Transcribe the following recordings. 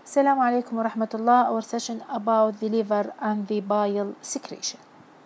Assalamu alaikum wa rahmatullah. Our session about the liver and the bile secretion.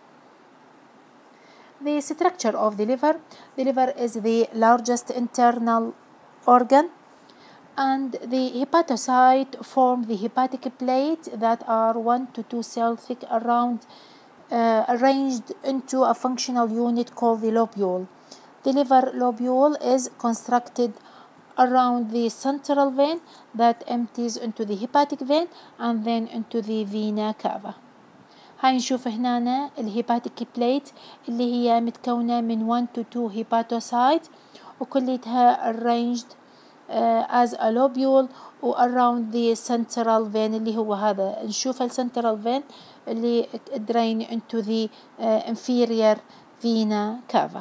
The structure of the liver. The liver is the largest internal organ, and the hepatocyte form the hepatic plate that are 1 to 2 cells thick arranged into a functional unit called the lobule. The liver lobule is constructed around the central vein that empties into the hepatic vein and then into the vena cava. هاي نشوف هنا الهيباتيك بليت اللي هي متكونة من 1 to 2 hepatocyte وكلها arranged as a lobule و around the central vein اللي هو هذا نشوف الcentral vein اللي drain into the inferior vena cava.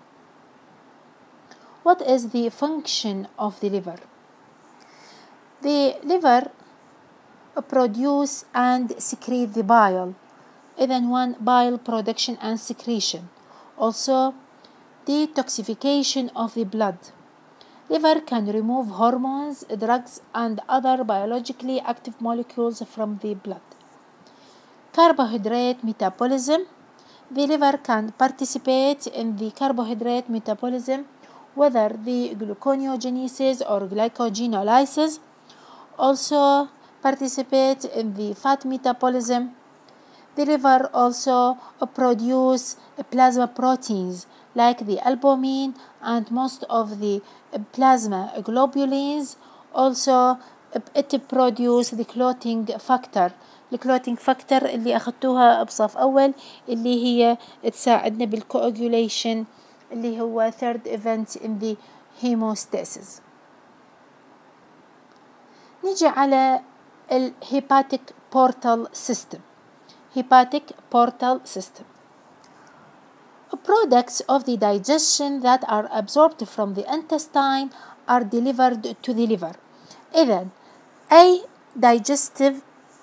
What is the function of the liver? The liver produce and secrete the bile. إذن one bile production and secretion. Also detoxification of the blood. Liver can remove hormones, drugs and other biologically active molecules from the blood. Carbohydrate metabolism. The liver can participate in the carbohydrate metabolism, whether the gluconeogenesis or glycogenolysis. Also participate in the fat metabolism. The liver also produce plasma proteins like the albumin and most of the plasma globulins. Also it produce the clotting factor. الكلوتينج فاكتور اللي أخذتوها بصف أول اللي هي تساعدنا بالكواجوليشن اللي هو third event in the hemostasis. نيجي على الهيباتيك بورتال سيستم. Hepatic portal system. Products of the digestion that are absorbed from the intestine are delivered to the liver. إذن أي digestive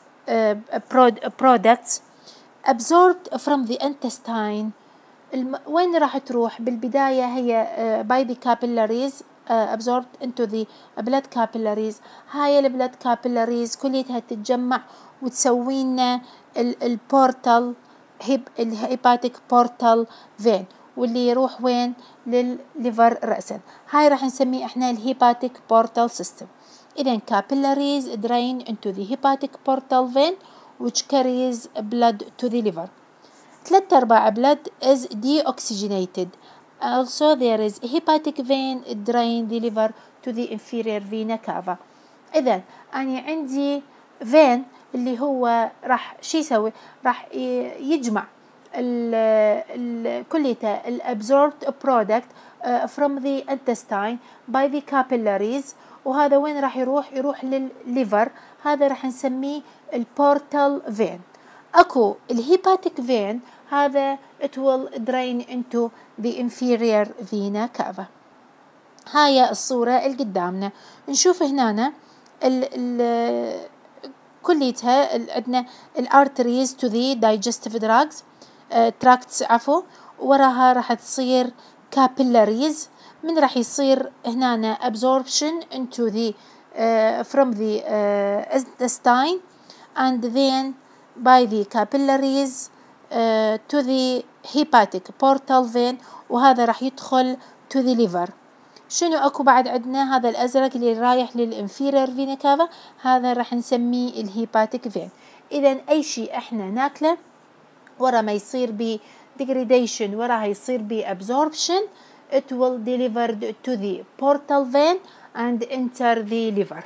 products absorbed from the intestine وين راح تروح؟ بالبداية هي by the capillaries absorbed into the blood capillaries. هاي البلاد capillaries كلها تتجمع وتسوي لنا البورتال الهيباتيك بورتال فين واللي يروح وين؟ للليفر رأسا. هاي راح نسميه احنا الهيباتيك بورتال سيستم. إذن capillaries drain into the hepatic portal vein which carries blood to the liver. 3/4 blood is deoxygenated. Also there is hepatic vein drain the liver to the inferior vena cava. إذن أنا عندي vein اللي هو راح شو يسوي؟ راح يجمع كليته الabsorbed product from the intestine by the capillaries. وهذا وين راح يروح؟ يروح للليفر. هذا راح نسميه البورتال فين. اكو الهيباتيك فين هذا it will drain into the inferior vena cava. هاي الصورة اللي قدامنا نشوف هنا كليتها عندنا الارتريز to the digestive drugs tracts عفوا وراها راح تصير capillaries. من راح يصير هنا absorption into the from the intestine and then by the capillaries to the hepatic portal vein وهذا راح يدخل to the liver. شنو اكو بعد عندنا؟ هذا الازرق اللي رايح للانفيرير فينا كافا هذا راح نسميه الهيباتيك فين. اذا اي شيء احنا ناكله ورا ما يصير ب degradation وراها يصير ب absorption it will delivered to the portal vein and enter the liver.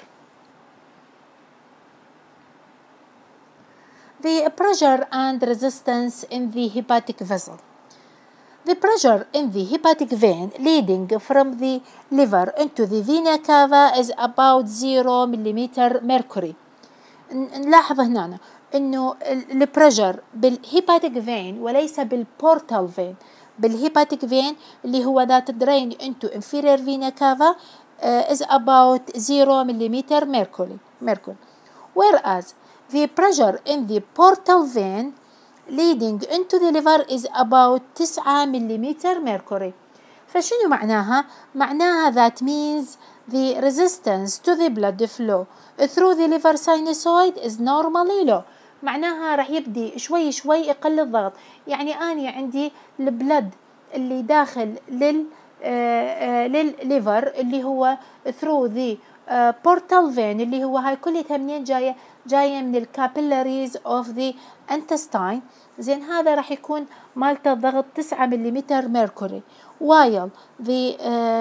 The pressure and resistance in the hepatic vessel. The pressure in the hepatic vein leading from the liver into the vena cava is about 0 millimeter mercury. نلاحظ هنا إنه البريشر بالهيباتيك فين وليس بالبورتال فين. بالهيباتيك فين اللي هو ذات drain into inferior vena cava is about 0 millimeter mercury. Whereas the pressure in the portal vein leading into the liver is about 9 millimeter mercury. فشنو معناها؟ معناها that means the resistance to the blood flow through the liver sinusoid is normally low. معناها راح يبدي شوي شوي يقل الضغط. يعني أنا عندي البلد اللي داخل للليفر اللي هو through the portal vein اللي هو هاي كلها منين جاية من الكابيلاريز of the intestine. زين هذا راح يكون مالته الضغط 9 ملم mercury while the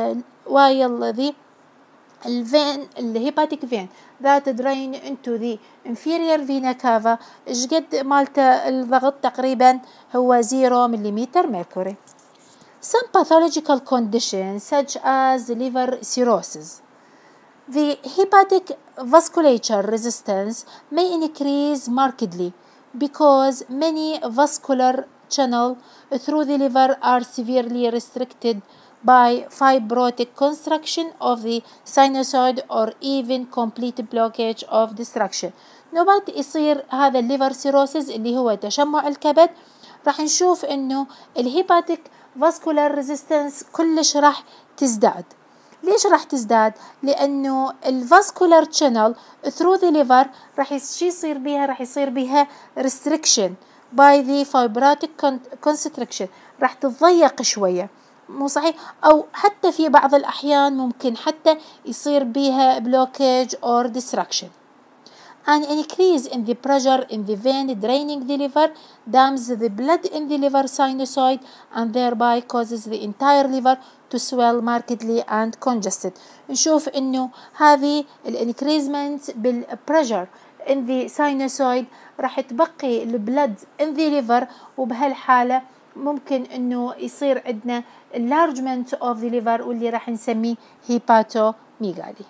الفين الهيباتيك فين that drain into the inferior vena cava قد مالته الضغط تقريبا هو 0 ملم mercury. Some pathological conditions such as liver cirrhosis. The hepatic vasculature resistance may increase markedly because many vascular channels through the liver are severely restricted by fibrotic construction of the sinusoid or even complete blockage of destruction. نوبات يصير هذا الليفر سيروسيس اللي هو تشمع الكبد، راح نشوف انه الهيباتيك فاسكولار ريزيستنس كلش راح تزداد. ليش راح تزداد؟ لانه الفاسكولار channel through the liver راح يصير بيها؟ راح يصير بيها restriction by the fibrotic constriction، راح تتضيق شويه، مو صحيح؟ أو حتى في بعض الأحيان ممكن حتى يصير بيها blockage or destruction. An increase in the pressure in the vein draining the liver dams the blood in the liver sinusoid and thereby causes the entire liver to swell markedly and congested. نشوف إنه هذه increasement بالpressure in the sinusoid راح تبقي البلد in the liver، وبهالحالة ممكن إنه يصير عندنا enlargement of the liver واللي راح نسميه hepatomegaly.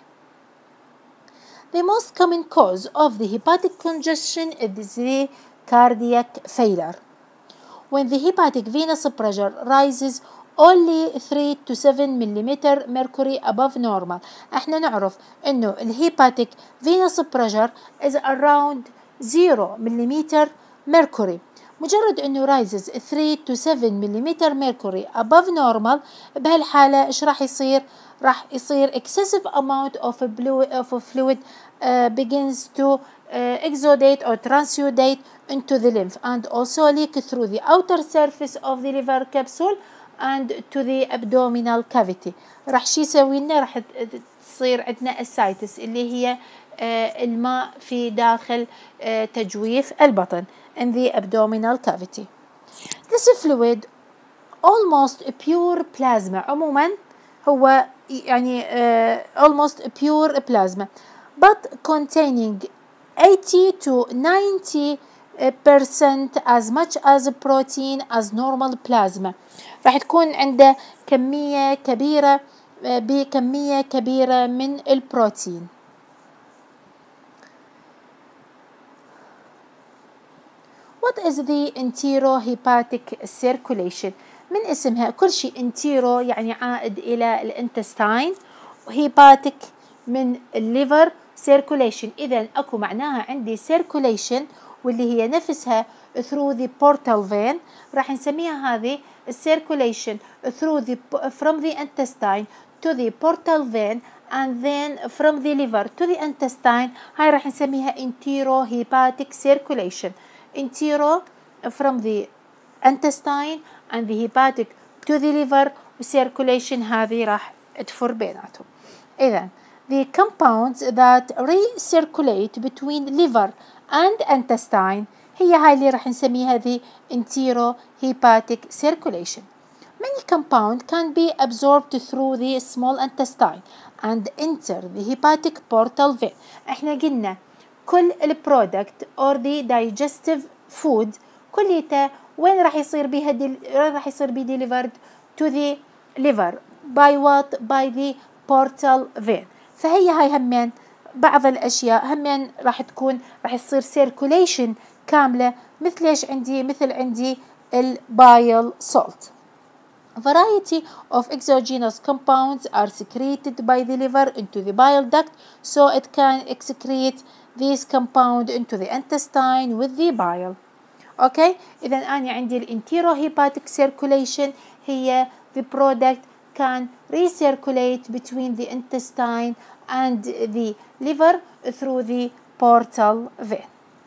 The most common cause of the hepatic congestion is the cardiac failure. When the hepatic venous pressure rises only 3 to 7 ملم mercury above normal. احنا نعرف انه الهيباتيك venous pressure is around 0 ملم mercury. مجرد انه rises 3 to 7 ملم mercury above normal، بهالحالة ايش راح يصير؟ راح يصير excessive amount of fluid begins to exudate or transudate into the lymph and also leak through the outer surface of the liver capsule and to the abdominal cavity. راح شي يسوي لنا؟ راح تصير عندنا ascites اللي هي الماء في داخل تجويف البطن in the abdominal cavity. This fluid almost pure plasma، عموما هو يعني almost pure plasma but containing 80 to 90% as much as protein as normal plasma. راح تكون عنده كمية كبيرة بكمية كبيرة من البروتين. What is the enterohepatic circulation؟ من اسمها كل شيء انتيرو يعني عائد إلى الانتستاين، وهيباتيك من الليفر، circulation إذا أكو معناها عندي circulation واللي هي نفسها through the portal vein، راح نسميها هذه circulation through the from the intestine to the portal vein and then from the liver to the intestine. هاي راح نسميها enterohepatic circulation. Entero from the intestine and the hepatic to the liver، circulation هذه راح تفر بيناتهم. إذا the compounds that recirculate between liver and intestine هي هاي اللي راح نسميها the enterohepatic circulation. Many compounds can be absorbed through the small intestine and enter the hepatic portal vein. احنا قلنا كل البرودكت or the digestive food كليته وين راح يصير بيها راح يصير بيه delivered to the liver by what؟ by the portal vein. فهي هاي همين بعض الأشياء همين راح تكون راح يصير circulation كاملة. مثل إيش عندي؟ مثل عندي البايل salt. Variety of exogenous compounds are secreted by the liver into the bile duct so it can excrete these compounds into the intestine with the bile. Okay, إذا أنا عندي الانتيروهيباتيك circulation هي the product can recirculate between the intestine and the liver through the portal vein.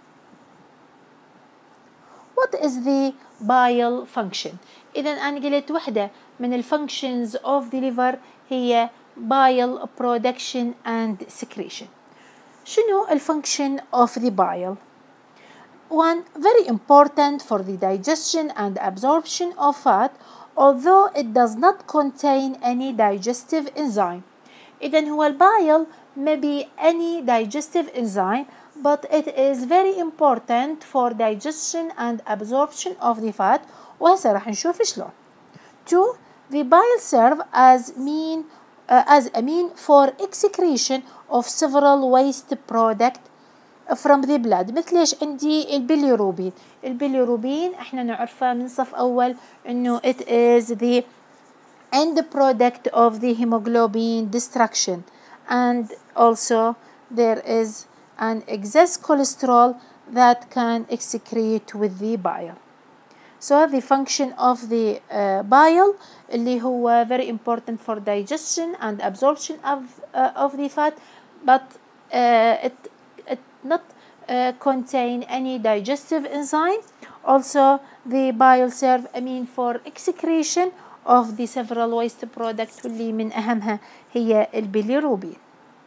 What is the bile function؟ إذا أنا قلت واحدة من الفانكشنز of the liver هي bile production and secretion. شنو الفانكشن of the bile؟ One, very important for the digestion and absorption of fat, although it does not contain any digestive enzyme. إذن هو البايل may be any digestive enzyme, but it is very important for digestion and absorption of the fat. وهسه راح نشوف شلون. 2. The bile serve as a mean for excretion of several waste product from the blood. مثل ايش عندي البيليروبين. البيليروبين احنا نعرفه من صف اول انه it is the end product of the hemoglobin destruction, and also there is an excess cholesterol that can excrete with the bile. So the function of the bile اللي هو very important for digestion and absorption of the fat, but it not contain any digestive enzyme. Also the bile serve a mean for excretion of the several waste product واللي من أهمها هي البيليروبين.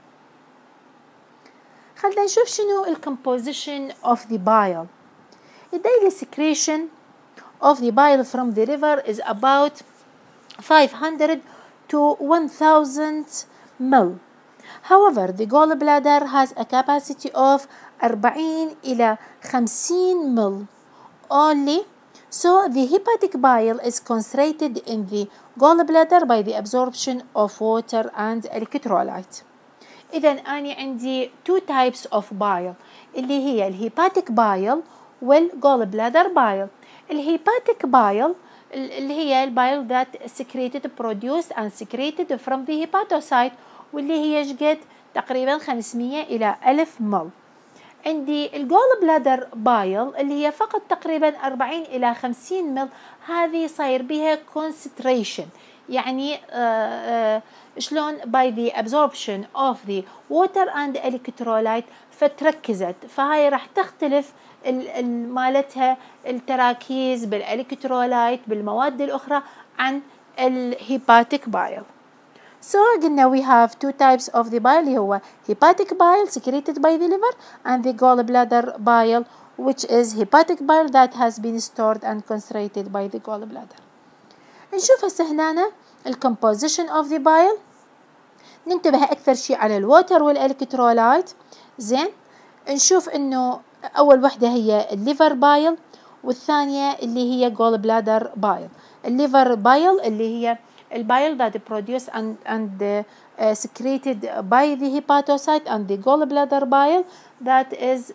خلينا نشوف شنو ال composition of the bile. The daily secretion of the bile from the liver is about 500 to 1000 ml. However, the gallbladder has a capacity of 40 إلى 50 ml only. So the hepatic bile is concentrated in the gallbladder by the absorption of water and electrolyte. إذا أنا عندي two types of bile اللي هي الهيباتيك bile والgallbladder bile. الهيباتيك bile اللي هي البايل that secreted produced and secreted from the hepatocyte واللي هي شقد تقريبا 500 إلى 1000 مل. عندي الجول بايل اللي هي فقط تقريبا 40 إلى 50 مل. هذه صاير بها concentration، يعني شلون by the absorption of the water and electrolyte فتركزت، فهاي راح تختلف مالتها التراكيز بالالكترولايت بالمواد الأخرى عن الهيباتيك بايل. So قلنا we have two types of the bile اللي هو hepatic bile secreted by the liver and the gallbladder bile which is hepatic bile that has been stored and concentrated by the gallbladder. نشوف هسه هنا ال composition of the bile. ننتبه أكثر شيء على الووتر والالكترولايت. زين، نشوف إنه أول وحدة هي الليفر بايل والثانية اللي هي gallbladder bile. الليفر بايل اللي هي البايل that produced and secreted by the hepatocyte and the gallbladder bile that is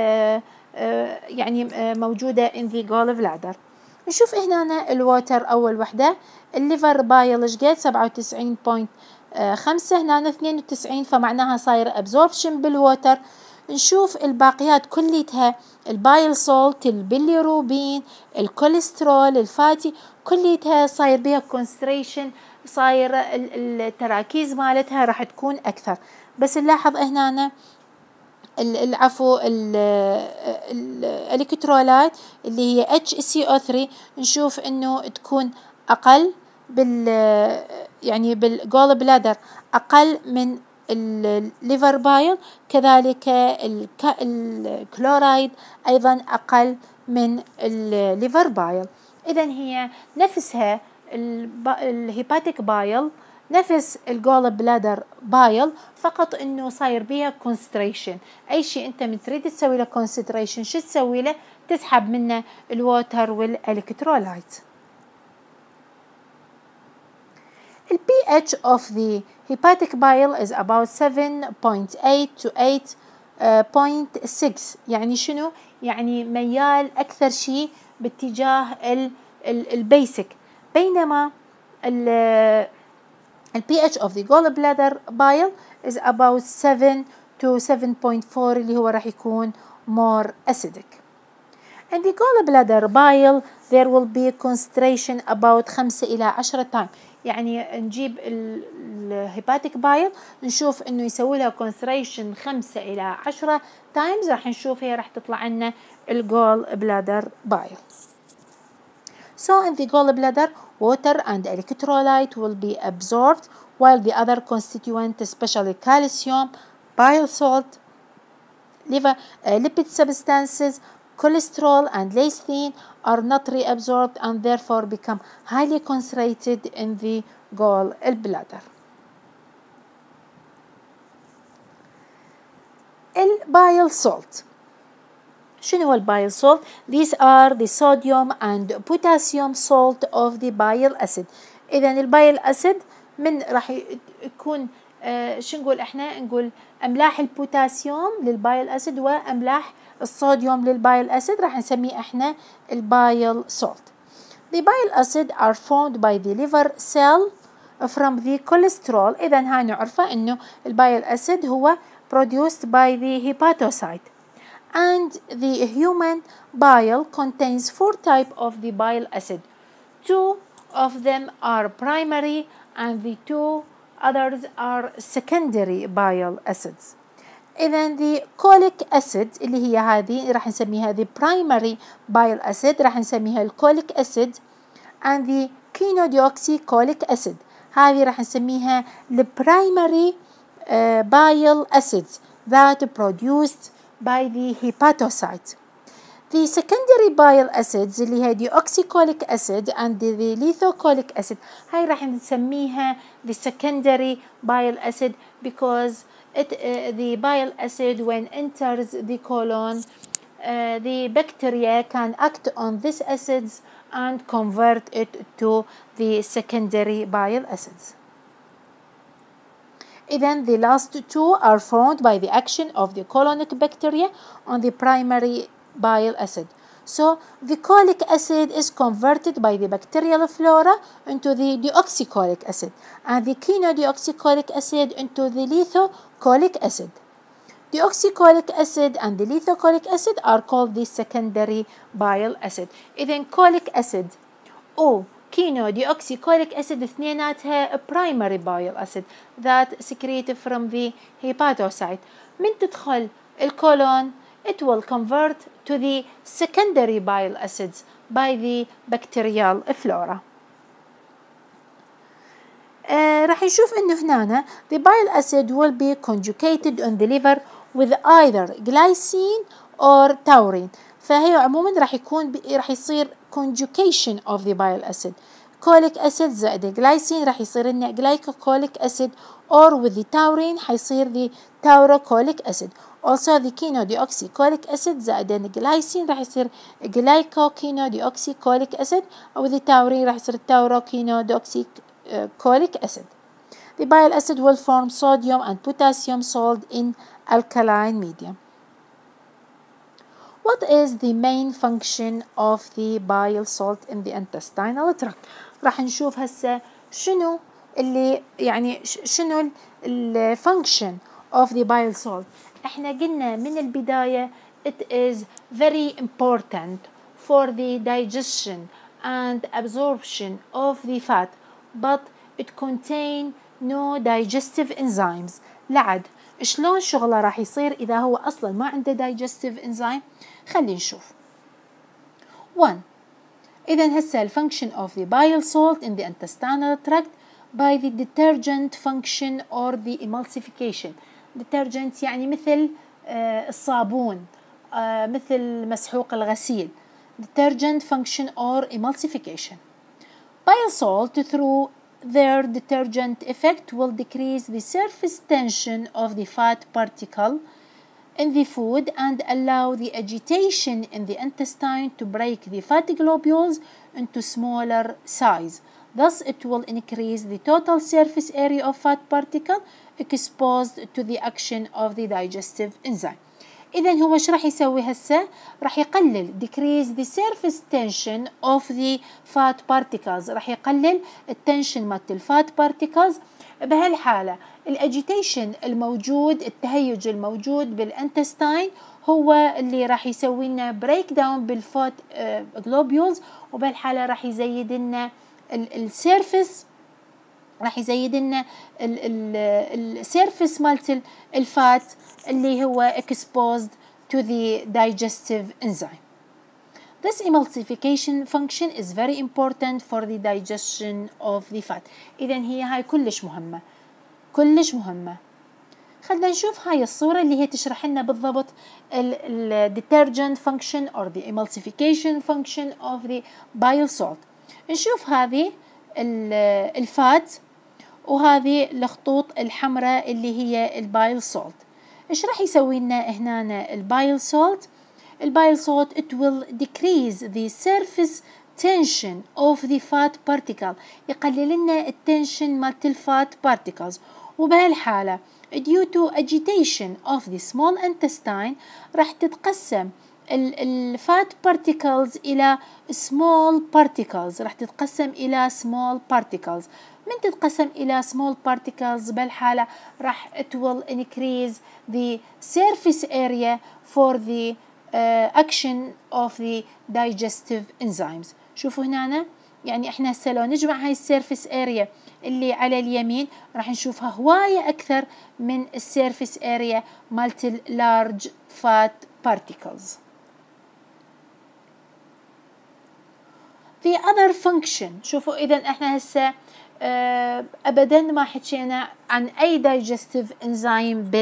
يعني موجودة in the gallbladder. نشوف هنا الووتر أول وحدة الليفر بايل شقد 97.5 هنا 92 فمعناها صاير absorption بالووتر. نشوف الباقيات كليتها البايل سولت البيليروبين الكوليسترول الفاتي كليتها صاير بها concentration، صاير التراكيز مالتها راح تكون أكثر. بس نلاحظ هنا العفو الالكترولايت اللي هي HCO3 نشوف انه تكون اقل يعني بالجول بلادر اقل من الليفر بايل، كذلك الكلورايد ايضا اقل من الليفر بايل. اذا هي نفسها الهيباتيك بايل نفس الجول بلادر بايل، فقط انه صاير بيها concentration. اي شيء انت من تريد تسوي له concentration شو تسوي له؟ تسحب منه الووتر والالكترولايت. ال pH of the hepatic bile is about 7.8 to 8.6. يعني شنو؟ يعني ميال أكثر شيء باتجاه البيسك، بينما ال pH of the gallbladder bile is about 7 to 7.4 اللي هو راح يكون more acidic. In the gallbladder bile there will be a concentration about 5 إلى 10 times. يعني نجيب الهيباتيك بايل نشوف انه يسوي لها concentration 5 إلى 10 times، راح نشوف هي راح تطلع لنا الجول بلادر بايل. So in the gallbladder water and electrolyte will be absorbed while the other constituent, especially calcium, bile salt, lipid substances, cholesterol and lecithin are not reabsorbed and therefore become highly concentrated in the gallbladder. البايل salt. شنو هو البايل salt؟ These are the sodium and potassium salt of the bile acid. إذا البايل acid من راح يكون شو نقول احنا؟ نقول املاح البوتاسيوم للبايل اسيد واملاح الصوديوم للبايل اسيد راح نسميه احنا البايل salt. The bile acid are formed by the liver cell from the cholesterol. اذا هاي نعرفه انه البايل اسيد هو produced by the hepatocyte. And the human bile contains 4 types of the bile acid. 2 of them are primary and the 2 others are secondary bile acids. إذن the cholic acid اللي هي هذه راح نسميها the primary bile acid، راح نسميها الcholic acid، and the chenodeoxycholic acid هذه راح نسميها the primary bile acids that produced by the hepatocyte. The secondary bile acids اللي هي deoxycholic acid and the lithocholic acid هاي راح نسميها the secondary bile acid because the bile acid when enters the colon the bacteria can act on these acids and convert it to the secondary bile acids. Then the last 2 are formed by the action of the colonic bacteria on the primary bile acid. So the cholic acid is converted by the bacterial flora into the deoxycholic acid and the chenodeoxycholic acid into the lithocholic acid. Deoxycholic acid and the lithocholic acid are called the secondary bile acid. إذن cholic acid أو chenodeoxycholic acid اثنيناتها primary bile acid that secreted from the hepatocyte. من تدخل الكولون it will convert to the secondary bile acids by the bacterial flora. راح نشوف انه هنا the bile acid will be conjugated on the liver with either glycine or taurine. فهي عموما راح يصير conjugation of the bile acid. cholic acid زائد glycine راح يصير لنا glycocholic acid or with the taurine حيصير the taurocholic acid. Also the chenodeoxycholic acid زائد glycine راح يصير glycochenodeoxycholic acid أو the taurine راح يصير taurochenodeoxycholic acid. The bile acid will form sodium and potassium salt in alkaline medium. What is the main function of the bile salt in the intestinal tract؟ راح نشوف هسه شنو اللي يعني شنو ال function of the bile salt. احنا قلنا من البداية it is very important for the digestion and absorption of the fat but it contain no digestive enzymes. لعد شلون شغله راح يصير إذا هو أصلا ما عنده digestive enzyme؟ خلينا نشوف. 1. إذا هسه function of the bile salt in the intestinal tract by the detergent function or the emulsification. detergent يعني مثل الصابون مثل مسحوق الغسيل. detergent function or emulsification. Bile salt through their detergent effect will decrease the surface tension of the fat particle in the food and allow the agitation in the intestine to break the fat globules into smaller size. Thus, it will increase the total surface area of fat particle exposed to the action of the digestive enzyme. إذا هو إيش راح يسوي هسه؟ راح يقلل decrease the surface tension of the fat particles، راح يقلل التنشن مالت الفات particles. بهالحالة الاجيتيشن الموجود، التهيج الموجود بالانتستاين هو اللي راح يسوي لنا بريك داون بالفات جلوبيولز، وبهالحالة راح يزيد لنا السيرفس، راح يزيد لنا السيرفس مالت الفات اللي هو exposed to the digestive enzyme. This emulsification function is very important for the digestion of the fat. إذا هي هاي كلش مهمة، كلش مهمة. خلنا نشوف هاي الصورة اللي هي تشرح لنا بالضبط ال detergent function or the emulsification function of the bile salt. نشوف هذه الفات وهذه الخطوط الحمراء اللي هي البايل سولت. ايش راح يسوي لنا هنا البايل سولت؟ البايل سولت it will decrease the surface tension of the fat particle، يقلل لنا التنشن مالت الفات particles. وبهالحالة due to agitation of the small intestine راح تتقسم الفات particles إلى small particles، راح تتقسم إلى small particles. من تتقسم إلى small particles بالحالة راح it will increase the surface area for the action of the digestive enzymes. شوفوا هنا يعني احنا هسه لو نجمع هاي السيرفيس اريا اللي على اليمين راح نشوفها هواية أكثر من السيرفيس اريا مالت اللارج فات particles. The other function، شوفوا إذا احنا هسه أبدا ما حكينا عن أي digestive enzyme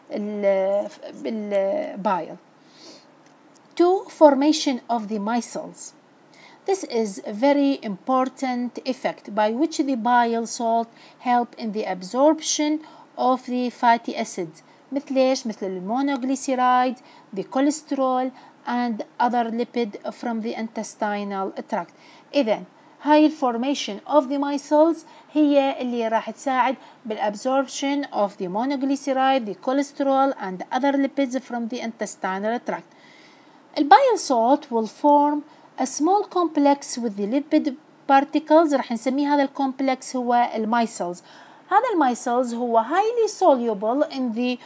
بالبايل. To formation of the micelles. This is a very important effect by which the bile salt help in the absorption of the fatty acids. مثل إيش؟ مثل المونوغليسيرايد، the cholesterol and other lipid from the intestinal tract. إذن هاي الفورميشن of the micelles هي اللي راح تساعد بالabsorption of the monoglyceride, the cholesterol and other lipids from the intestinal tract. The bile salt will form a small complex with the lipid particles، راح نسميه هذا الكومبلكس هو المايسلز. هذا المايسلز هو highly soluble in the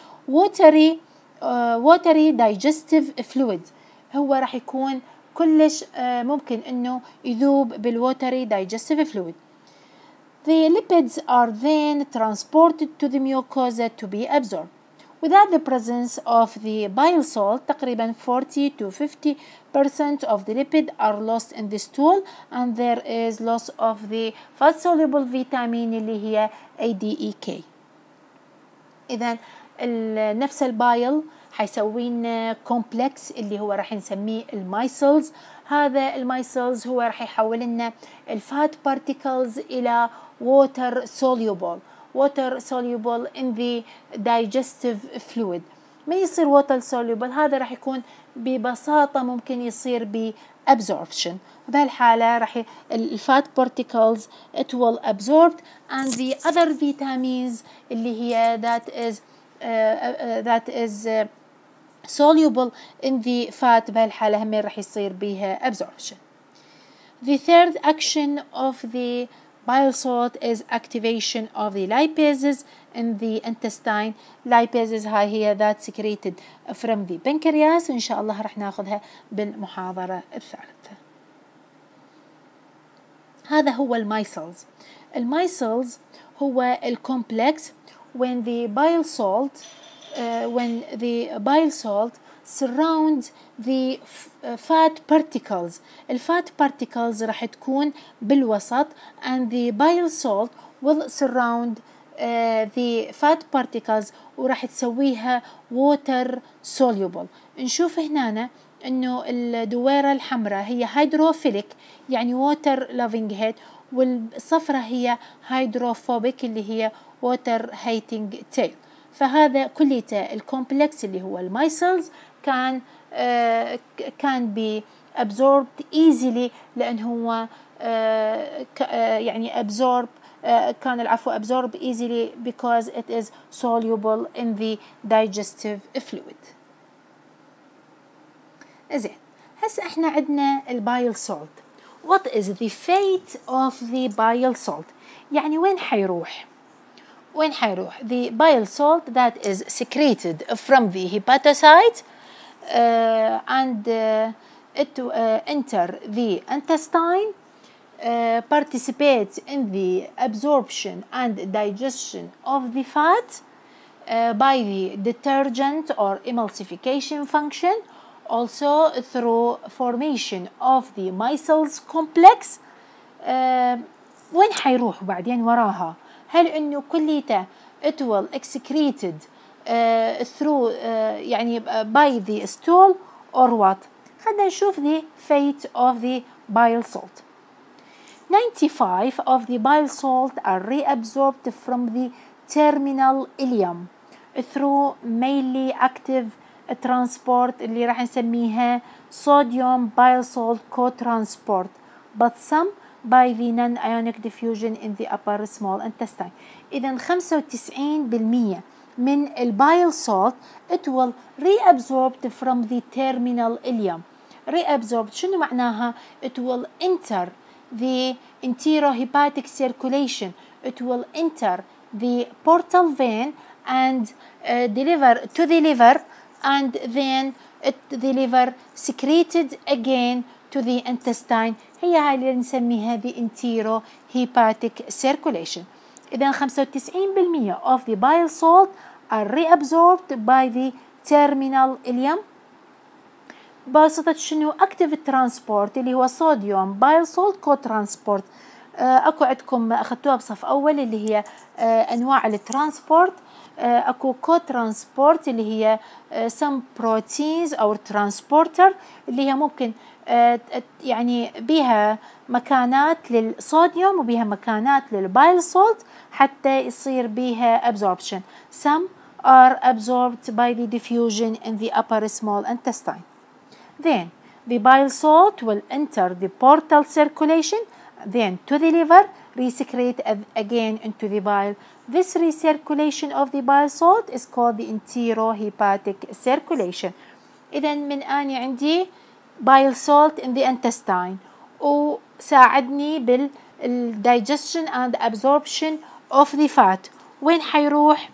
watery digestive fluid، هو راح يكون كلش ممكن انه يذوب بالwatery digestive fluid. The lipids are then transported to the mucosa to be absorbed. Without the presence of the bile salt تقريبا 40 to 50% of the lipid are lost in the stool and there is loss of the fat soluble vitamin اللي هي ADEK. إذا نفس البايل حيسوي لنا كومبلكس اللي هو راح نسميه المايسلز. هذا المايسلز هو راح يحول لنا الفات بارتيكلز إلى water soluble in the digestive fluid. ما يصير water soluble هذا راح يكون ببساطة ممكن يصير absorption. بهالحالة راح الفات particles it will absorb and the other vitamins اللي هي that is soluble in the fat بهالحالة هم راح يصير بيها absorption. The third action of the bile salt is activation of the lipases in the intestine. lipases هاي هي that secreted from the pancreas، إن شاء الله راح ناخذها بالمحاضرة الثالثة. هذا هو المايسلز. المايسلز هو الكومبلكس when the bile salt surround the fat particles. الفات particles راح تكون بالوسط and the bile salt will surround the fat particles وراح تسويها water soluble. نشوف هنا انه الدويرة الحمراء هي hydrophilic يعني water loving head، والصفرة هي hydrophobic اللي هي water hating tail. فهذا كليته الكومبلكس اللي هو المايسلز كان be absorbed easily لأن هو يعني كان العفو absorb easily because it is soluble in the digestive fluid. زين، هسه احنا عندنا البايل سولت. What is the fate of the bile salt؟ يعني وين حيروح؟ وين حيروح؟ The bile salt that is secreted from the hepatocyte and it enter the intestine, participate in the absorption and digestion of the fat by the detergent or emulsification function, also through formation of the Michel's complex. وين حيروح بعدين وراها؟ هل إنه كليته it will excreted through يعني by the stool or what؟ خلينا نشوف the fate of the bile salt. 95 of the bile salt are reabsorbed from the terminal ileum through mainly active transport اللي راح نسميها sodium bile salt co-transport, but some by the non-ionic diffusion in the upper small intestine. إذا 95% من البايل salt it will reabsorbed from the terminal ileum. reabsorbed شنو معناها؟ it will enter the enterohepatic circulation, it will enter the portal vein and deliver to the liver, and then the liver secreted again to the intestine. هي هاي اللي نسميها the enterohepatic circulation. إذا 95% of the bile salt are reabsorbed by the terminal ileum بواسطة شنو؟ active transport اللي هو صوديوم bile salt co-transport. اكو عندكم اخذتوها بصف اول اللي هي انواع الترانسبورت. اكو co-transport اللي هي some proteins او transporter اللي هي ممكن يعني بيها مكانات للصوديوم وبيها مكانات للبايل سولت حتى يصير بيها absorption. Some are absorbed by the diffusion in the upper small intestine. Then the bile salt will enter the portal circulation, then to the liver, resecrete again into the bile. This recirculation of the bile salt is called the enterohepatic circulation. إذا من أني عندي bile salt in the intestine وساعدني digestion and absorption of the fat. وين حيروح؟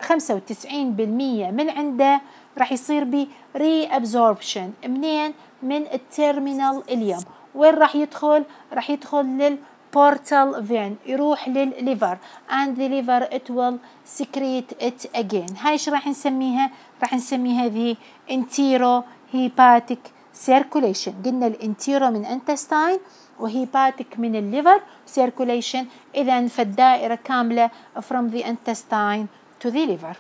95% من عنده راح يصير بي reabsorption. منين؟ من التيرمينال إليوم. وين راح يدخل؟ راح يدخل للبورتال فين، يروح للليفر and the liver it will secrete it again. هاي ايش راح نسميها؟ راح نسميها the enterohepatic circulation. قلنا الانتيرو من intestine وهيباتيك من الليفر circulation. إذا فالدائرة كاملة from the intestine to the liver.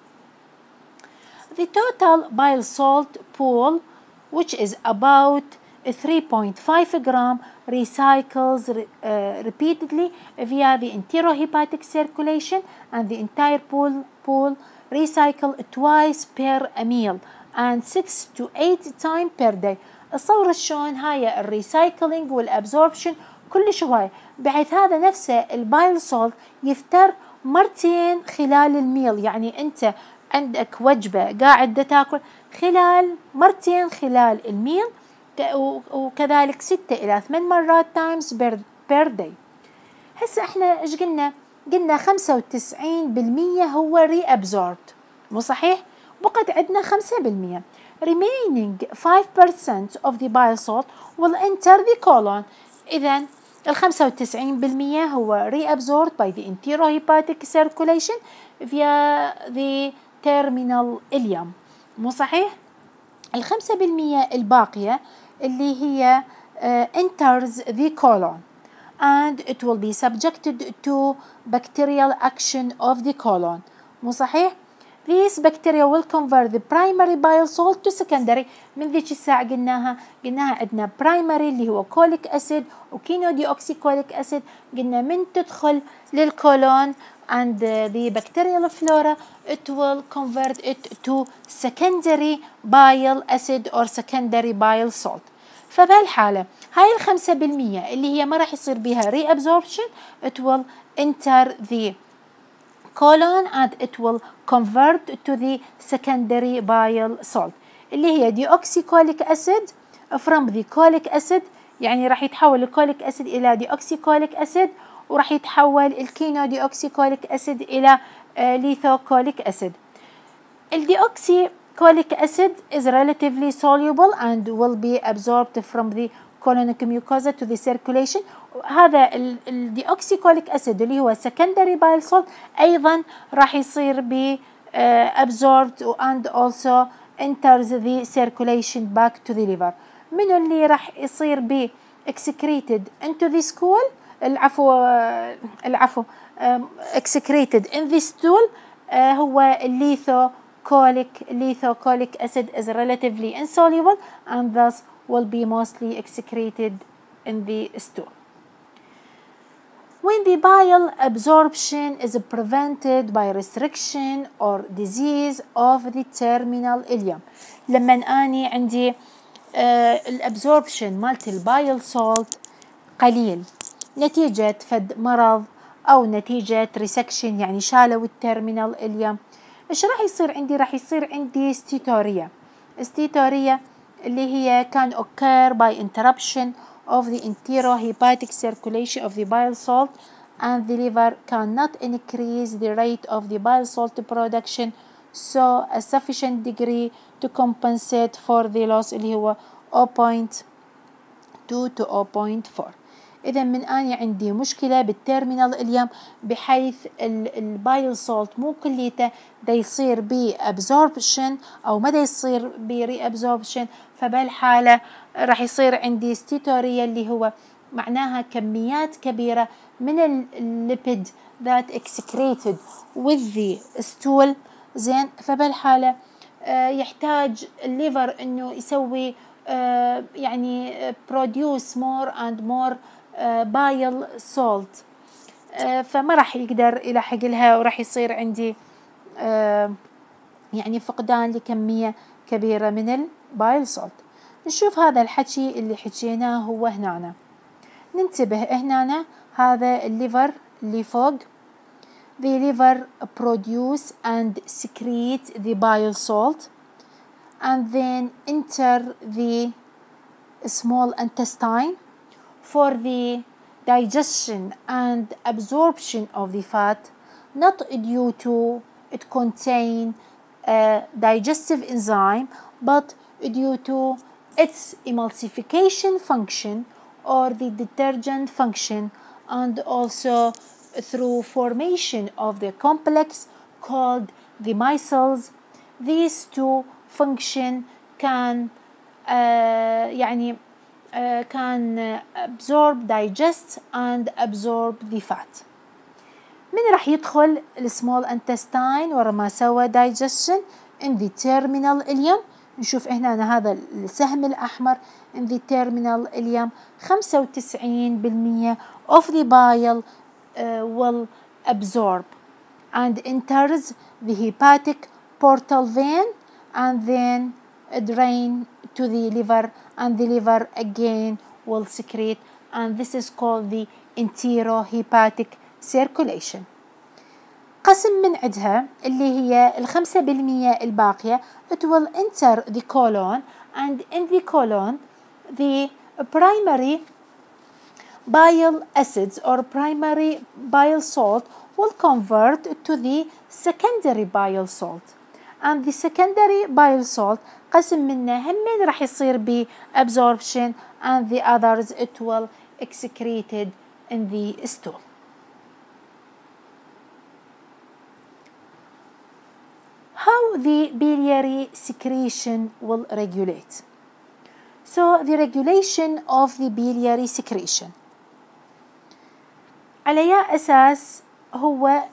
The total bile salt pool, which is about 3.5 gram, recycles repeatedly via the enterohepatic circulation, and the entire pool recycle twice per meal and 6 to 8 times per day. الصورة شلون هاي الريسايكلينج والابزوربشن كلش هواي، بحيث هذا نفسه البايل سولت يفتر مرتين خلال الميل. يعني انت عندك وجبة قاعد تاكل خلال مرتين خلال الميل، وكذلك 6 إلى 8 مرات times per day. هسه احنا ايش قلنا؟ قلنا 95% هو reabsorbed، مو صحيح؟ بقت عندنا 5%. remaining 5% of the bile salt will enter the colon. إذا 95% هو reabsorbed by the enterohepatic circulation via the terminal ileum، مو صحيح؟ 5% الباقية اللي هي enters the colon and it will be subjected to bacterial action of the colon، مو صحيح؟ These bacteria will convert the primary bile salt to secondary. من ذيك الساعة قلناها عندنا primary اللي هو colic acid وكينوديوكسيكوليك acid. قلنا من تدخل للكولون and the bacterial flora it will convert it to secondary bile acid or secondary bile salt. فبهالحالة هاي 5% اللي هي ما راح يصير بها reabsorption it will enter the colon and it will convert to the secondary bile salt. اللي هي deoxycholic acid from the cholic acid، يعني راح يتحول الكوليك أسيد إلى deoxycholic acid، وراح يتحول الكينو deoxycholic acid إلى lithocholic acid. الdeoxycholic acid is relatively soluble and will be absorbed from the colonic mucosa to the circulation. هذا الdeoxycholic acid اللي هو secondary bile salt أيضا راح يصير ب absorbed and also enters the circulation back to the liver. منو اللي راح يصير ب excreted into the stool؟ العفو excreted in the stool هو lithocholic acid is relatively insoluble and thus will be mostly excreted in the stool. When the bile absorption is prevented by restriction or disease of the terminal ileum، لما أني عندي الابزوربشن مالت البايل سولت قليل نتيجة فد مرض أو نتيجة ريسكشن، يعني شالوا التيرمينال إليوم، إيش راح يصير عندي؟ راح يصير عندي ستيتوريا اللي هي can occur by interruption of the enterohepatic circulation of the bile salt and the liver cannot increase the rate of the bile salt production so a sufficient degree to compensate for the loss اللي هو 0.2 to 0.4. إذا من أنا عندي مشكلة بالتيرمينال إليوم بحيث البايل سولت مو كليته دا يصير بأبزوربشن أو ما دا يصير بري أبزوربشن، فبهالحالة راح يصير عندي ستيتوريا اللي هو معناها كميات كبيرة من الليبيد that excreted with the stool. زين، فبهالحالة يحتاج الليفر إنه يسوي يعني produce more and more bile salt، فما راح يقدر يلحق لها وراح يصير عندي يعني فقدان لكمية كبيرة من البايل سولت. نشوف هذا الحكي اللي حكيناه هو هنا، ننتبه هنا هذا الليفر اللي فوق، the liver produce and secrete the bile salt and then enter the small intestine for the digestion and absorption of the fat, not due to it contain a digestive enzyme but due to its emulsification function or the detergent function, and also through formation of the complex called the micelles. These two function can can absorb, digest and absorb the fat. من راح يدخل السمول انتستاين ورا ما سوى digestion in the terminal ileum؟ نشوف هنا هذا السهم الأحمر in the terminal ileum 95% of the bile will absorb and enters the hepatic portal vein and then drain to the liver, and the liver again will secrete, and this is called the enterohepatic circulation. قسم من عدها اللي هي 5% الباقية it will enter the colon, and in the colon the primary bile acids or primary bile salt will convert to the secondary bile salt, and the secondary bile salt قسم منه همين راح يصير ب absorption and the others it will excreted in the stool. How the biliary secretion will regulate? So the regulation of the biliary secretion على أي أساس هو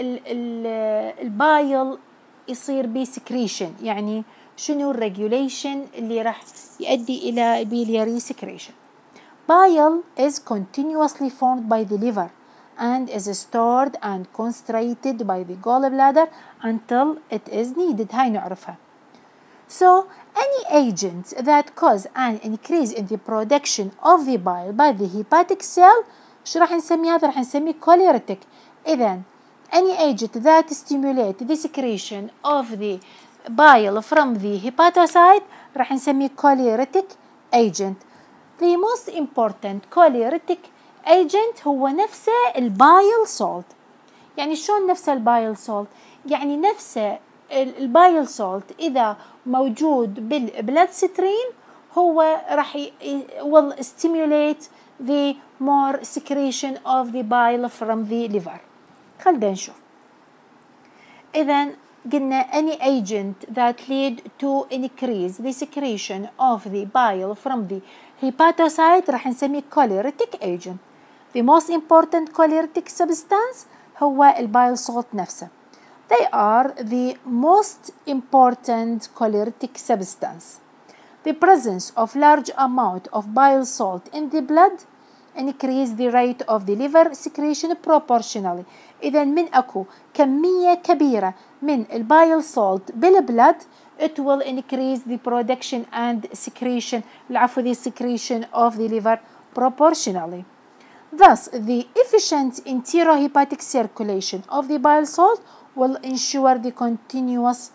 البايل يصير بي secretion، يعني شنو الريجوليشن اللي راح يؤدي إلى biliary secretion؟ Bile is continuously formed by the liver and is stored and concentrated by the gallbladder until it is needed. هاي نعرفها. So any agent that cause an increase in the production of the bile by the hepatic cell شو راح نسمي هذا؟ راح نسميه choleretic. إذن any agent that stimulate the secretion of the bile from the hepatocyte راح نسميه choleretic agent. The most important choleretic agent هو نفسه البايل سولت. يعني شلون نفسه البايل سولت؟ يعني نفسه البايل سولت إذا موجود بالبلاد ستريم هو راح will stimulate the more secretion of the bile from the liver. خلينا نشوف. إذا قلنا any agent that lead to increase the secretion of the bile from the hepatocyte راح نسميه choleretic agent. The most important choleretic substance هو البايل salt نفسه. They are the most important choleretic substance. The presence of large amount of bile salt in the blood increase the rate of the liver secretion proportionally. إذا من أكو كمية كبيرة من البايل salt بالبلد it will increase the production and secretion the secretion of the liver proportionally. Thus, the efficient enterohepatic circulation of the bile salt will ensure the continuous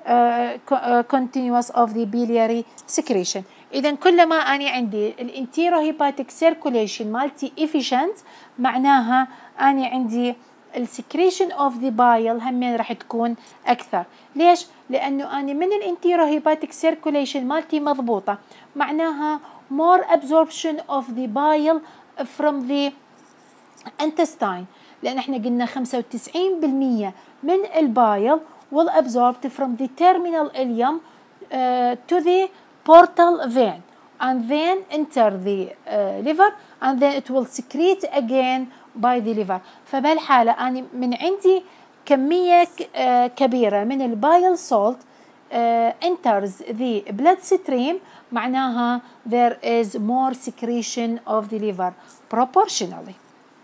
of the biliary secretion. إذا كلما أنا عندي الانتيروهيباتيك سيركوليشن مالتي efficient معناها أنا عندي السكريشن اوف ذا بايل همين راح تكون أكثر. ليش؟ لأنه أنا من الانتيروهيباتيك سيركوليشن مالتي مضبوطة معناها more absorption of the bile from the intestine. لأن احنا قلنا 95% من البايل will absorb from the terminal ileum to the portal vein and then enter the liver and then it will secrete again by the liver. فبهالحالة أنا من عندي كمية كبيرة من البايل salt enters the bloodstream معناها there is more secretion of the liver proportionally.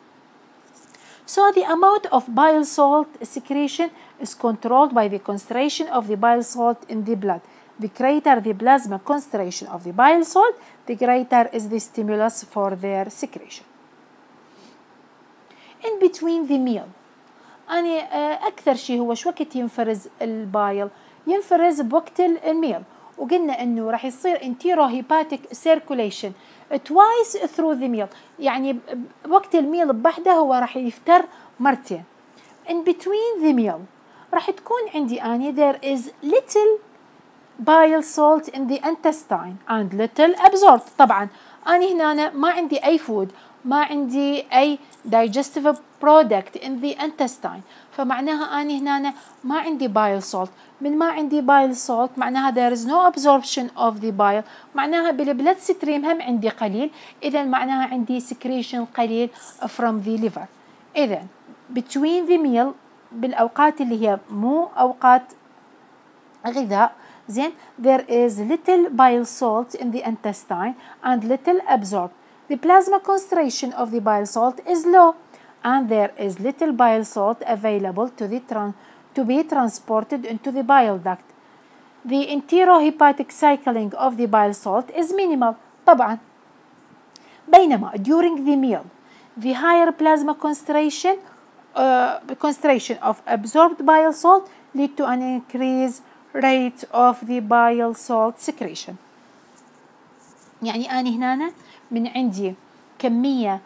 So the amount of bile salt secretion is controlled by the concentration of the bile salt in the blood. The greater the plasma concentration of the bile salt, the greater is the stimulus for their secretion. In between the meal أنا أكثر شيء هو شو وقت ينفرز البايل؟ ينفرز بوقت الميل، وقلنا إنه راح يصير enterohepatic circulation twice through the meal، يعني وقت الميل بوحده هو راح يفتر مرتين. In between the meal راح تكون عندي أنا there is little bile salt in the intestine and little absorbed. طبعا أنا هنا ما عندي أي food، ما عندي أي digestive product in the intestine، فمعناها أنا هنا ما عندي bile salt. من ما عندي bile salt معناها there is no absorption of the bile، معناها بالبلد ستريم هم عندي قليل، إذا معناها عندي secretion قليل from the liver. إذا between the meal بالأوقات اللي هي مو أوقات غذاء زين there is little bile salt in the intestine and little absorbed. The plasma concentration of the bile salt is low and there is little bile salt available to be transported into the bile duct. The enterohepatic cycling of the bile salt is minimal طبعا. بينما during the meal the higher plasma concentration of absorbed bile salt lead to an increased rate of the bile salt secretion. يعني أنا هنا من عندي كمية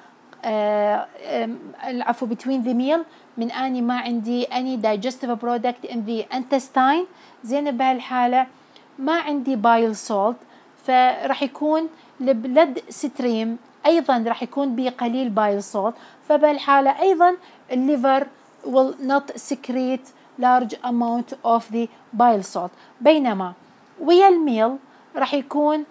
العفو between the meal من أني ما عندي any digestive product in the intestine زين بهالحالة ما عندي bile salt، فراح يكون البلد ستريم أيضا راح يكون بقليل bile salt، فبهالحالة أيضا الليفر will not secrete large amount of the bile salt. بينما ويا الميل راح يكون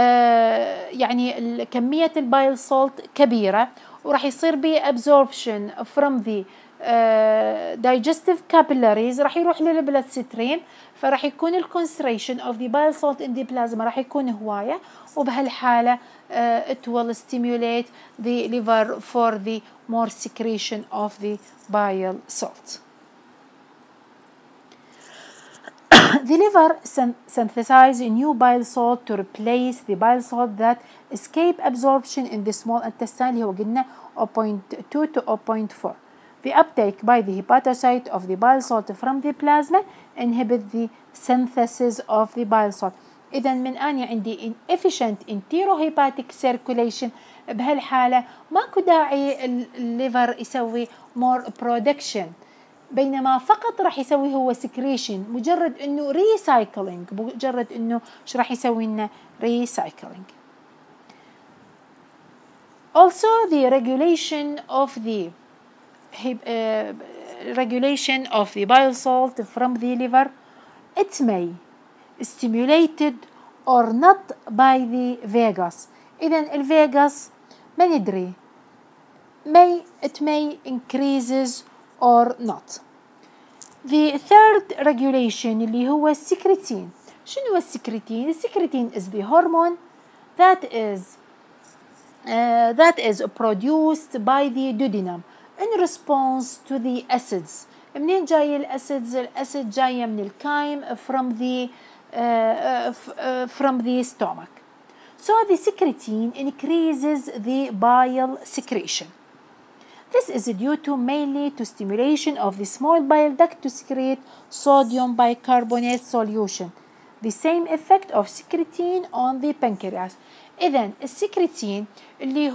يعني كمية البايل سولت كبيرة وراح يصير به absorption from the digestive capillaries راح يروح للبلد ستريم، فراح يكون concentration of the bile salt in the plasma راح يكون هواية، وبهالحالة it will stimulate the liver for the more secretion of the bile salt. The liver synthesizes new bile salt to replace the bile salt that escape absorption in the small intestine اللي هو قلنا 0.2 to 0.4. The uptake by the hepatocyte of the bile salt from the plasma inhibit the synthesis of the bile salt. إذا من أنا عندي inefficient enterohepatic circulation، بهالحالة ماكو داعي الليفر يسوي more production، بينما فقط راح يسوي هو secretion، مجرد إنه recycling، مجرد إنه شو راح يسوي لنا recycling. Also the regulation of the bile salt from the liver, it may stimulated or not by the vagus. إذن الفيغاس ما ندري it may increases or not. The third regulation اللي هو السكرتين. شنو السكرتين؟ السكرتين is the hormone that is produced by the duodenum in response to the acids. منين جاي الأسيدز؟ الأسيد جاية من الكايم from the stomach. So the secretin increases the bile secretion. This is due to mainly to stimulation of the small bile duct to secrete sodium bicarbonate solution. The same effect of secretin on the pancreas. إذن السكرتين اللي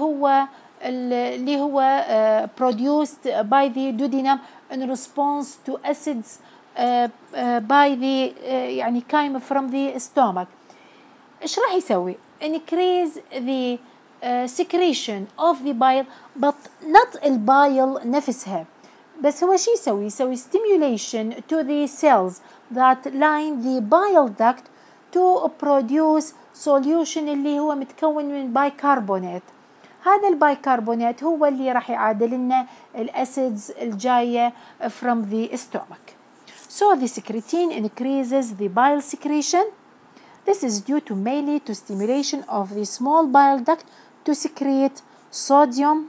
هو produced by the duodenum in response to acids by the يعني came from the stomach. إيش راح يسوي؟ Increase the secretion of the bile but not البايل نفسها، بس هو شو يسوي؟ يسوي stimulation to the cells that line the bile duct to produce solution اللي هو متكون من بايكربونات. هذا البايكربونات هو اللي راح يعادل لنا الأسيدز الجاية from the stomach. So the secretin increases the bile secretion. This is due to mainly to stimulation of the small bile duct to secrete sodium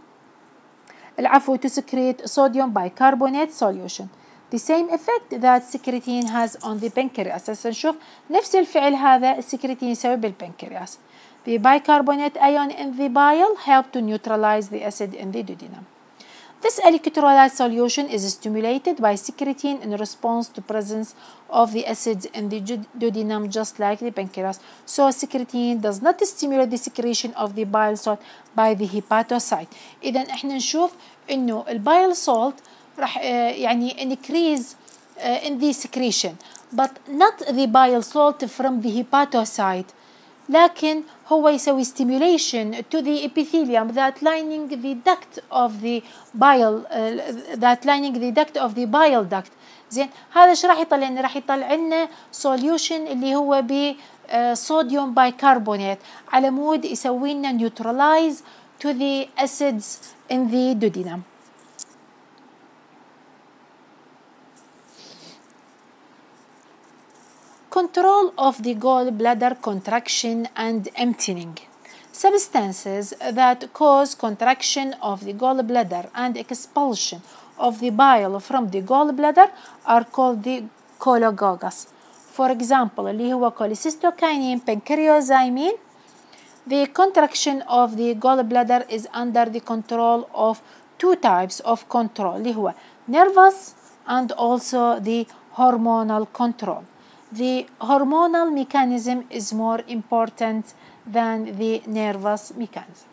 bicarbonate solution. The same effect that secretin has on the pancreas. هسه نشوف نفس الفعل هذا السكرتين يسوي بالبنكرياس. The bicarbonate ion in the bile help to neutralize the acid in the duodenum. This electrolyte solution is stimulated by secretin in response to presence of the acids in the duodenum, just like the pancreas. So secretin does not stimulate the secretion of the bile salt by the hepatocyte. إذا إحنا نشوف إنه البايل salt راح يعني increase in the secretion, but not the bile salt from the hepatocyte. لكن هو يسوي stimulation to the epithelium that lining the duct of the bile duct. زين هذا ايش راح يطلع لنا؟ راح يطلع لنا solution اللي هو بصوديوم بايكربونات على مود يسوي لنا neutralize to the acids in the duodenum. Control of the gallbladder contraction and emptying. Substances that cause contraction of the gallbladder and expulsion of the bile from the gallbladder are called the cholagogues. For example, اللي هو cholecystokinin, pancreozymin. The contraction of the gallbladder is under the control of two types of control اللي هو nervous and also the hormonal control. The hormonal mechanism is more important than the nervous mechanism.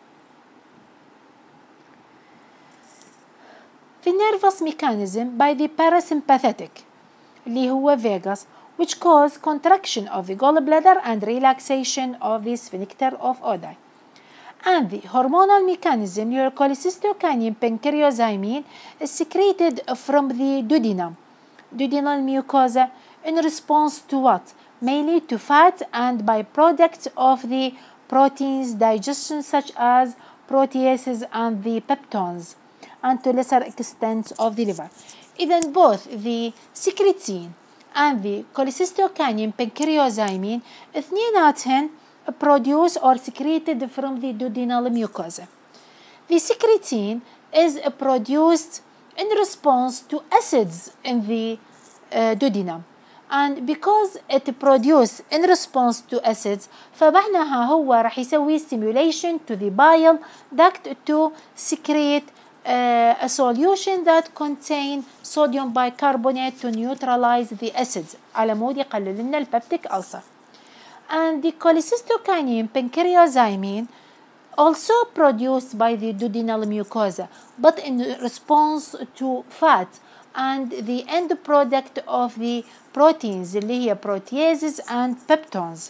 The nervous mechanism by the parasympathetic اللي هو vagus, which cause contraction of the gallbladder and relaxation of the sphincter of Oddi. And the hormonal mechanism, your cholecystokinin pancreozymin, is secreted from the duodenal mucosa in response to what? Mainly to fat and byproducts of the proteins digestion such as proteases and the peptones, and to lesser extent of the liver. Even both the secretin and the cholecystokinin pancreozymin اثنيناتهن produced or secreted from the duodenal mucosa. The secretin is produced in response to acids in the duodenum. And because it produces in response to acids فمعناها هو راح يسوي stimulation to the bile duct to secrete a solution that contain sodium bicarbonate to neutralize the acids على مود يقلل لنا البيبتيك ألسر. And the cholecystokinin pancreozymin also produced by the duodenal mucosa, but in response to fat and the end product of the proteins اللي هي proteases and peptones,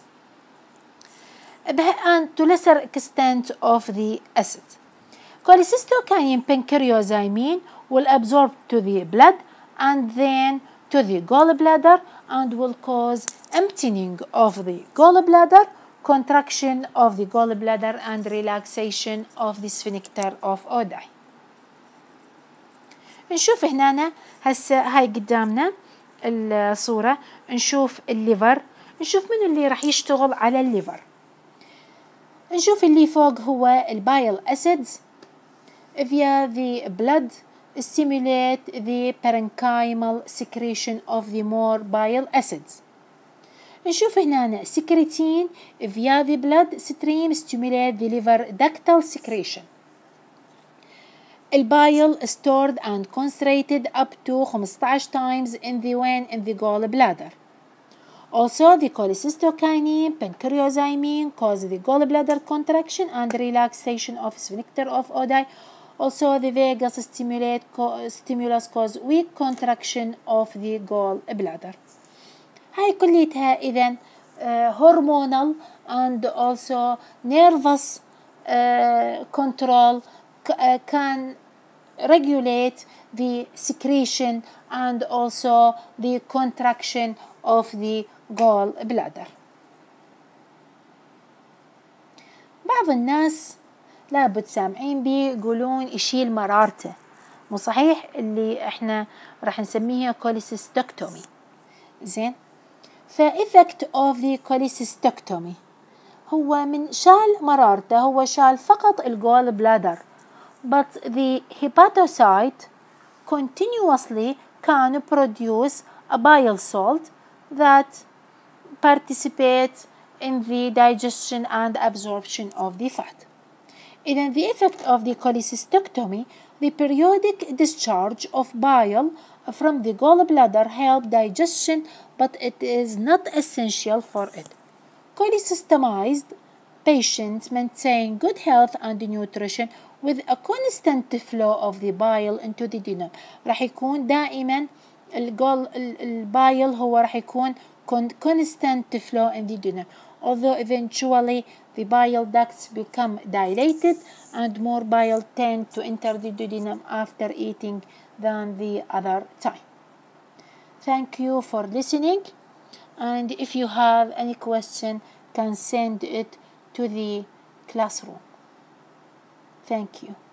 and to lesser extent of the acid. Cholecystokinin pancreozymin will absorb to the blood and then to the gallbladder and will cause emptying of the gallbladder, contraction of the gallbladder and relaxation of the sphincter of Oddi. نشوف هنا هسه هاي قدامنا الصورة، نشوف الليفر، نشوف من اللي راح يشتغل على الليفر. نشوف اللي فوق هو البايل acids via the blood stimulate the parenchymal secretion of the more bile acids. نشوف هنا secretin via the blood stream stimulate the liver ductal secretion. البايل stored and concentrated up to 15 times in the gallbladder. Also, the cholecystokinin pancreozymin cause the gallbladder contraction and relaxation of sphincter of Oddi. Also, the vagus stimulus cause weak contraction of the gallbladder. هاي كليتها إذن hormonal and also nervous control can regulate the secretion and also the contraction of the gallbladder. بعض الناس لابد سامعين بي يقولون يشيل مرارته، مو صحيح؟ اللي احنا راح نسميها cholecystectomy. زين، فإفكت of the cholecystectomy هو من شال مرارته، هو شال فقط الgallbladder، but the hepatocyte continuously can produce a bile salt that participates in the digestion and absorption of the fat. In the effect of the cholecystectomy, the periodic discharge of bile from the gallbladder help digestion, but it is not essential for it. Cholecystemized patients maintain good health and nutrition with a constant flow of the bile into the duodenum. راح يكون دائما البايل هو راح يكون constant flow in the duodenum, although eventually the bile ducts become dilated and more bile tend to enter the duodenum after eating than the other time. Thank you for listening, and if you have any question, can send it to the classroom. Thank you.